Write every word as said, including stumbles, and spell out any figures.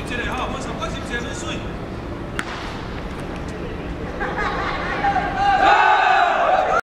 一个吼，马上关心一个水。